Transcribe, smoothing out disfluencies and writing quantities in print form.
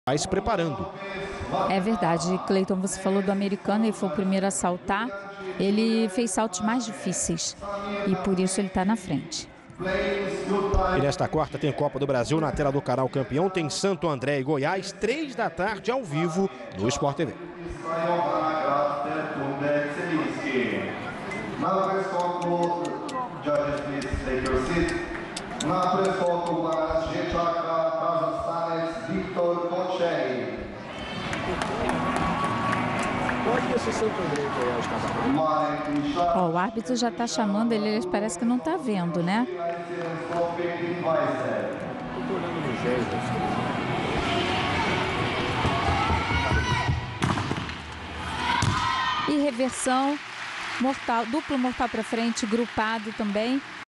vai se preparando. É verdade, Cleiton, você falou do americano, ele foi o primeiro a saltar. Ele fez saltos mais difíceis e por isso ele está na frente. E nesta quarta tem Copa do Brasil na tela do canal Campeão. Tem Santo André e Goiás, 3 da tarde, ao vivo, no Sport TV. O árbitro já está chamando ele parece que não está vendo, né? E reversão, mortal, duplo mortal para frente, grupado também.